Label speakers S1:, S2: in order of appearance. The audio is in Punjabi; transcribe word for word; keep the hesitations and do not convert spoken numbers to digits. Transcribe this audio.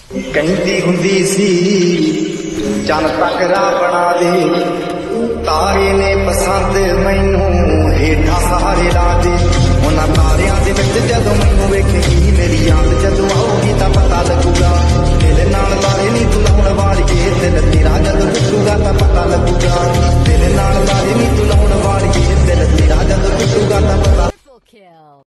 S1: ਕਹਿੰਦੀ ਹੁੰਦੀ ਸੀ ਚੰਨ ਤਕਰਾ ਬਣਾ ਦੇ, ਤਾਰੇ ਨੇ ਪਸੰਦ ਮੈਨੂੰ ਹੇਠਾਂ ਸਹਾਰੇ ਲਾ ਦੇ। ਉਹਨਾਂ ਤਾਰਿਆਂ ਦੇ ਵਿੱਚ ਜਦੋਂ ਮੈਨੂੰ ਵੇਖੇਗੀ ਮੇਰੀ ਯਾਦ ਜਦੋਂ ਆਊਗੀ ਤਾਂ ਪਤਾ ਲੱਗੂਗਾ, ਦਿਲ ਨਾਲ ਤਾਰੇ ਨਹੀਂ ਤੂੰ ਲਾਉਣ ਵਾਲੀਏ, ਦਿਲ